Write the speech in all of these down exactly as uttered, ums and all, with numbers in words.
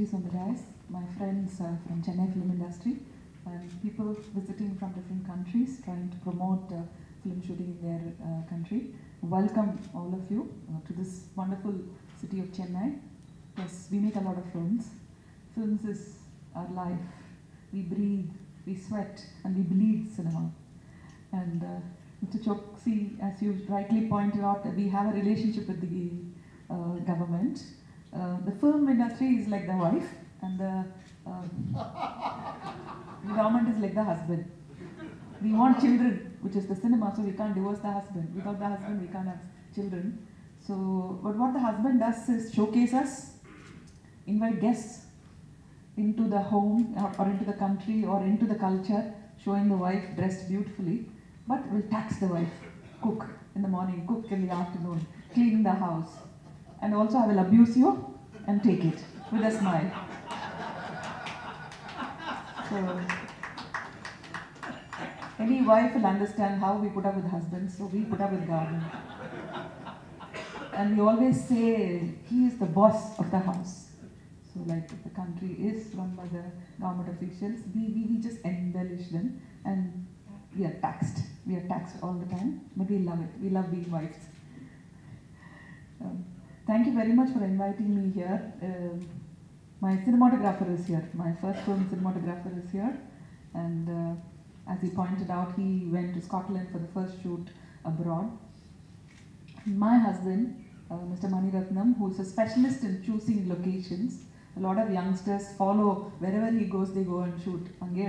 celebrities on the dais, my friends uh, from Chennai film industry, and people visiting from different countries trying to promote uh, film shooting in their uh, country. Welcome all of you uh, to this wonderful city of Chennai. Yes, we make a lot of films. Films is our life. We breathe, we sweat, and we bleed cinema. And uh, Mister Choksi, as you rightly pointed out, we have a relationship with the uh, government. Uh, the film industry is like the wife, and the, uh, the government is like the husband. We want children, which is the cinema, so we can't divorce the husband. Without the husband, we can't have children. So, but what the husband does is showcase us, invite guests into the home or, or into the country or into the culture, showing the wife dressed beautifully, but will tax the wife. Cook in the morning, cook in the afternoon, clean the house. And also I will abuse you and take it with a smile. So, any wife will understand how we put up with husbands, so we put up with government. And we always say, he is the boss of the house. So like if the country is run by the government officials, we, we, we just embellish them and we are taxed. We are taxed all the time, but we love it. We love being wives. Um, thank you very much for inviting me here. Um, my cinematographer is here. My first film cinematographer is here. And uh, as he pointed out, he went to Scotland for the first shoot abroad. My husband, uh, Mister Mani Ratnam, who is a specialist in choosing locations. A lot of youngsters follow, wherever he goes, they go and shoot.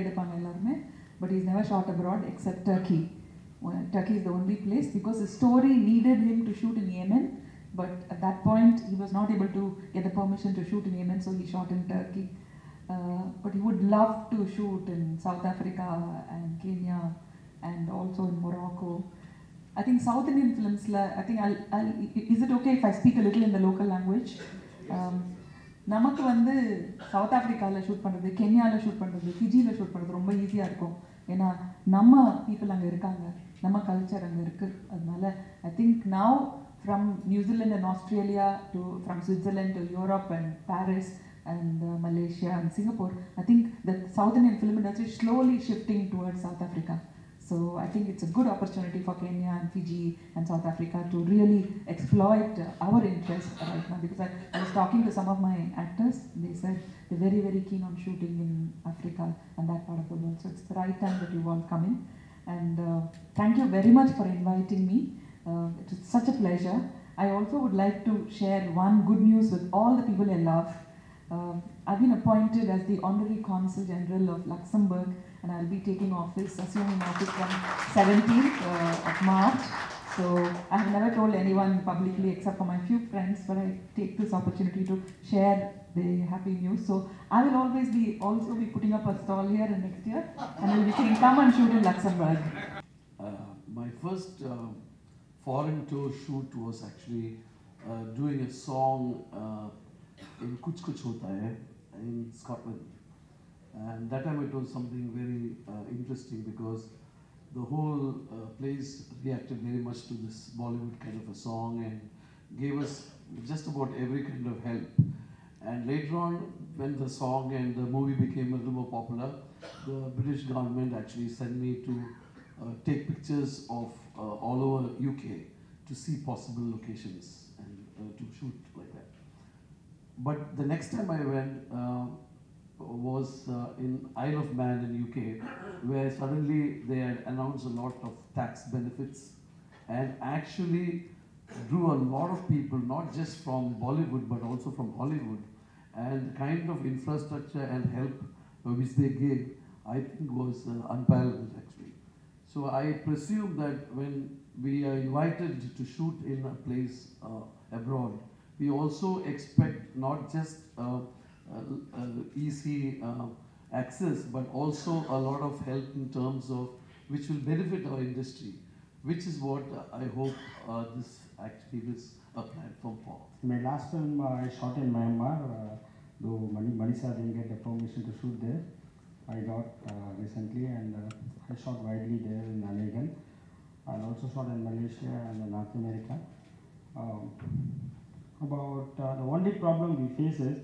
But he's never shot abroad except Turkey. Well, Turkey is the only place because the story needed him to shoot in Yemen. But at that point, he was not able to get the permission to shoot in Yemen, so he shot in Turkey. Uh, but he would love to shoot in South Africa and Kenya and also in Morocco. I think South Indian films, I think I'll, I'll, is it okay if I speak a little in the local language? Um, நமக்கு வந்து south ஆஃப்ரிக்காவில் shoot பண்ணுறது, கென்யாவில் shoot பண்ணுறது, ஃபிஜியில் shoot பண்ணுறது ரொம்ப ஈஸியாக இருக்கும். ஏன்னா நம்ம பீப்புள் அங்கே இருக்காங்க, நம்ம கல்ச்சர் அங்கே இருக்குது. அதனால I think now from New Zealand and Australia to from Switzerland to Europe and Paris and uh, Malaysia and Singapore, I think the South Indian film industry is slowly shifting towards South Africa. So I think it's a good opportunity for Kenya and Fiji and South Africa to really exploit uh, our interest right now. Because I, I was talking to some of my actors, they said they're very, very keen on shooting in Africa and that part of the world. So it's the right time that you all come in. And uh, thank you very much for inviting me. Uh, it is such a pleasure. I also would like to share one good news with all the people I love. Uh, I've been appointed as the Honorary Consul General of Luxembourg, and I'll be taking office, assuming office from seventeenth uh, of March. So I have never told anyone publicly except for my few friends, but I take this opportunity to share the happy news. So I will always be also be putting up a stall here in next year, and I'll be saying, come and shoot in Luxembourg. Uh, my first uh, foreign tour shoot was actually uh, doing a song uh, in Kuch Kuch Hota Hai in Scotland. And that time it was something very uh, interesting because the whole uh, place reacted very much to this Bollywood kind of a song and gave us just about every kind of help. And later on, when the song and the movie became a little more popular, the British government actually sent me to uh, take pictures of uh, all over U K to see possible locations and uh, to shoot like that. But the next time I went uh, was uh, in Isle of Man in U K, where suddenly they had announced a lot of tax benefits and actually drew a lot of people, not just from Bollywood but also from Hollywood. And the kind of infrastructure and help uh, which they gave, I think was uh, unparalleled actually. So I presume that when we are invited to shoot in a place uh, abroad, we also expect not just uh, uh, uh, easy uh, access, but also a lot of help in terms of which will benefit our industry, which is what uh, I hope uh, this actually is a platform for. My last film uh, I shot in Myanmar, uh, though Mani, Manisa didn't get the permission to shoot there. I got uh, recently, and uh, I shot widely there in Allegan. I also shot in Malaysia and in North America. Um, about uh, the only problem we face is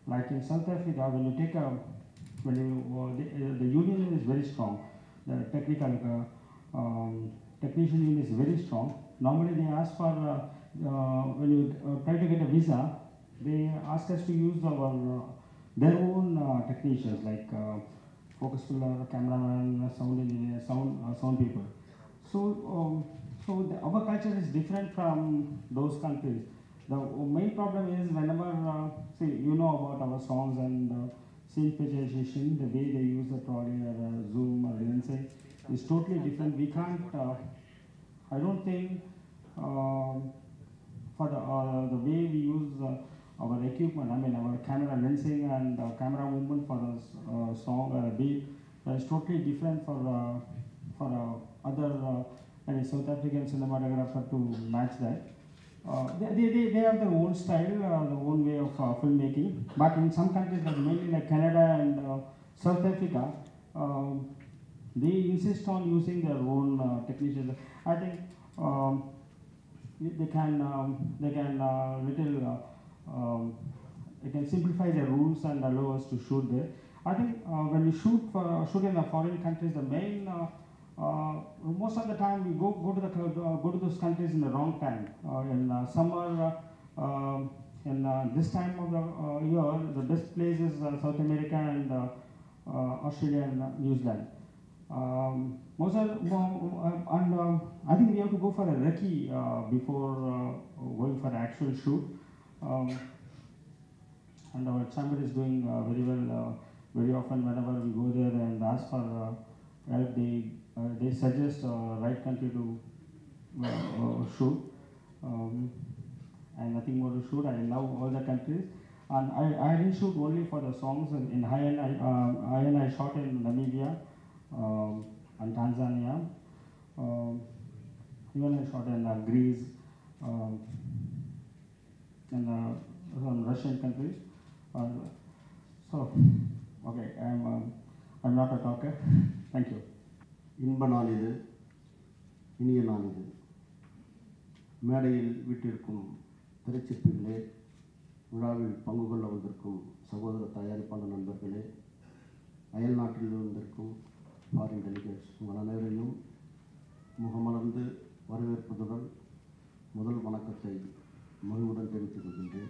Like in South Africa, when you take a, when you, uh, the, uh, the union is very strong, the technical, uh, um, technician union is very strong. Normally they ask for, uh, uh, when you uh, try to get a visa, they ask us to use our, uh, their own uh, technicians, like uh, focus puller, cameraman, sound engineer, sound, uh, sound people. So, um, so the, our culture is different from those countries. The main problem is whenever, uh, see, you know about our songs and uh, scene visualization, the way they use the trolley or uh, zoom or lensing is totally different. We can't, uh, I don't think, uh, for the, uh, the way we use uh, our equipment, I mean our camera lensing and uh, camera movement for the uh, song or uh, beat, uh, is totally different for, uh, for uh, other uh, any South African cinematographer to match that. Uh, they, they, they have their own style, uh, their own way of uh, filmmaking, but in some countries, like mainly like Canada and uh, South Africa, um, they insist on using their own uh, technicians. I think um, they can, um, they can uh, little, uh, um, they can simplify their rules and allow us to shoot there. I think uh, when we shoot for, shoot in the foreign countries, the main uh, Uh, most of the time we go, go, to the, uh, go to those countries in the wrong time. Uh, in uh, summer, uh, uh, in uh, this time of the uh, year, the best place is uh, South America and uh, uh, Australia and uh, New Zealand. Um, most of, uh, and um, I think we have to go for a recce uh, before uh, going for the actual shoot. Um, and our chamber is doing uh, very well. Uh, very often, whenever we go there and ask for uh, help, they Uh, they suggest uh, right country to uh, uh, shoot, um, and nothing more to shoot. I love all the countries, and I, I didn't shoot only for the songs. In high end, I, uh, high end I shot in Namibia um, and Tanzania. Um, even I shot in uh, Greece um, and uh, some Russian countries. Uh, so, okay, I'm um, I'm not a talker. Thank you. இன்ப நாள் இது, இனிய நாள் இது. மேடையில் வீட்டிற்கும் திரைச்சிற்பிகளே, விழாவில் பங்கு கொள்ள வந்திருக்கும் சகோதர தயாரிப்பாளர் நண்பர்களே, அயல் நாட்டில் வந்திருக்கும் ஃபாரின் டெலிகேட்ஸ், உங்கள் அனைவரையும் முகமலர்ந்து வரவேற்பதுடன் முதல் வணக்கத்தை மகிழ்வுடன் தெரிவித்துக் கொள்கின்றேன்.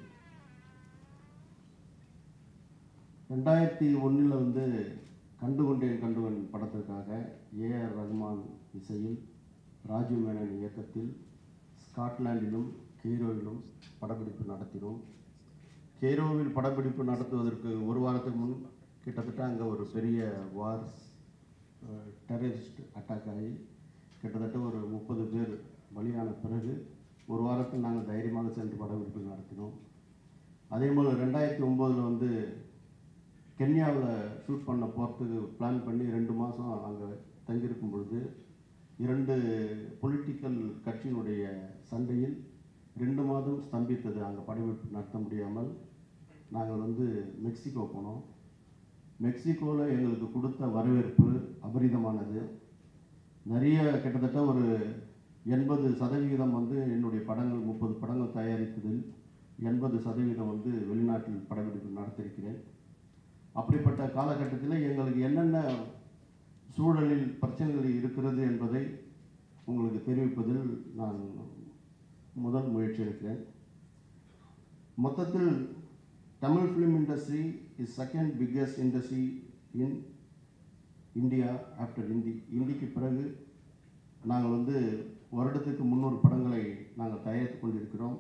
ரெண்டாயிரத்தி ஒன்றில் வந்து கண்டுகொண்டேன் கண்டுகொண்டேன் படத்திற்காக ஏ ஆர் ரஹ்மான் இசையில் ராஜீவ் மேனன் இயக்கத்தில் ஸ்காட்லாண்டிலும் கெய்ரோவிலும் படப்பிடிப்பு நடத்தினோம். கெய்ரோவில் படப்பிடிப்பு நடத்துவதற்கு ஒரு வாரத்துக்கு முன் கிட்டத்தட்ட அங்கே ஒரு பெரிய வார்ஸ் டெரரிஸ்ட் அட்டாக் ஆகி கிட்டத்தட்ட ஒரு முப்பது பேர் பலியான பிறகு ஒரு வாரத்தில் நாங்கள் தைரியமாக சென்று படப்பிடிப்பு நடத்தினோம். அதே போல் ரெண்டாயிரத்தி ஒம்போதில் வந்து கென்யாவில் ஷூட் பண்ண போகிறதுக்கு பிளான் பண்ணி ரெண்டு மாதம் அங்கே தங்கியிருக்கும் பொழுது இரண்டு பொலிட்டிக்கல் கட்சியினுடைய சண்டையில் ரெண்டு மாதம் ஸ்தம்பித்தது. அங்கே படப்பிடிப்பு நடத்த முடியாமல் நாங்கள் வந்து மெக்சிகோ போனோம். மெக்சிகோவில் எங்களுக்கு கொடுத்த வரவேற்பு அபரிதமானது. நிறைய கிட்டத்தட்ட ஒரு எண்பது சதவிகிதம் வந்து என்னுடைய படங்கள் முப்பது படங்கள் தயாரித்ததில் எண்பது சதவீதம் வந்து வெளிநாட்டில் படப்பிடிப்பு நடத்தியிருக்கிறேன். அப்படிப்பட்ட காலகட்டத்தில் எங்களுக்கு என்னென்ன சூழலில் பிரச்சனைகள் இருக்கிறது என்பதை உங்களுக்கு தெரிவிப்பதில் நான் முதல் முயற்சி எடுக்கிறேன். மொத்தத்தில் Tamil film industry is second biggest industry in India after Hindi. ஹிந்திக்கு பிறகு நாங்கள் வந்து வருடத்துக்கு முந்நூறு படங்களை நாங்கள் தயாரித்து கொண்டிருக்கிறோம்.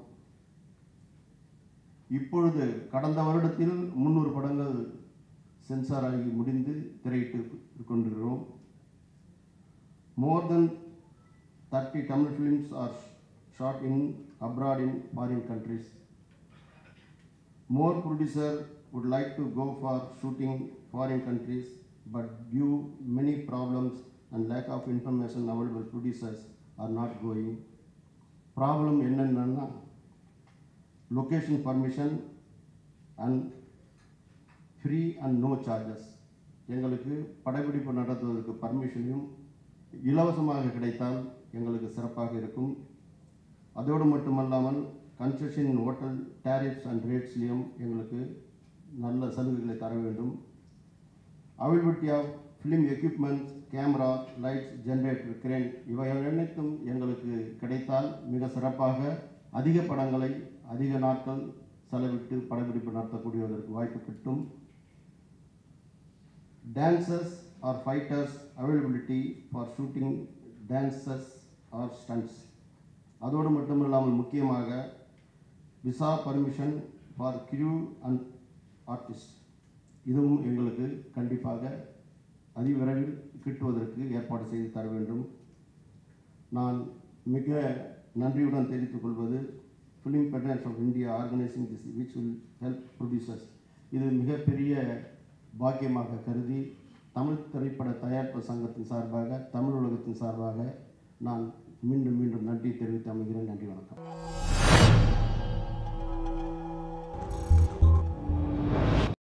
இப்பொழுது கடந்த வருடத்தில் முந்நூறு படங்கள் சென்சார் ஆகி முடிந்து திரையிட்டு கொண்டிருக்கிறோம். More than thirty Tamil films are shot in abroad in foreign countries. More producer would like to go for shooting foreign countries, but due many problems and lack of information available, producers are not going. Problem என்னன்னா location permission and free and no charges. எங்களுக்கு படப்பிடிப்பு நடத்துவதற்கு பர்மிஷனையும் இலவசமாக கிடைத்தால் எங்களுக்கு சிறப்பாக இருக்கும். அதோடு மட்டுமல்லாமல் கன்ஸ்ட்ரக்ஷன் ஹோட்டல் டேரிஃப்ஸ் அண்ட் ரேட்ஸ்லேயும் எங்களுக்கு நல்ல சலுகைகளை தர வேண்டும். Availability of film equipments, camera, lights, generator, crane இவை அனைத்தும் எங்களுக்கு கிடைத்தால் மிக சிறப்பாக அதிக படங்களை அதிக நாட்கள் செலவிட்டு படப்பிடிப்பு நடத்தக்கூடியதற்கு வாய்ப்பு கிட்டும். Dancers or fighters availability for shooting dances or stunts. அதோடு மட்டுமில்லாமல் முக்கியமாக visa permission for crew and artist இதுவும் எங்களுக்கு கண்டிப்பாக அதிவிரைவில் கிட்டுவதற்கு ஏற்பாடு செய்து தர வேண்டும். நான் மிக நன்றியுடன் தெரிவித்துக் கொள்வது film federation of India organising this which will help producers. இது மிகப்பெரிய பாக்கியமாக கருதி தமிழ் திரைப்பட தயாரிப்பு சங்கத்தின் சார்பாக, தமிழ் உலகத்தின் சார்பாக நான் மீண்டும் மீண்டும் நன்றி தெரிவித்து அமைகிறேன். நன்றி, வணக்கம்.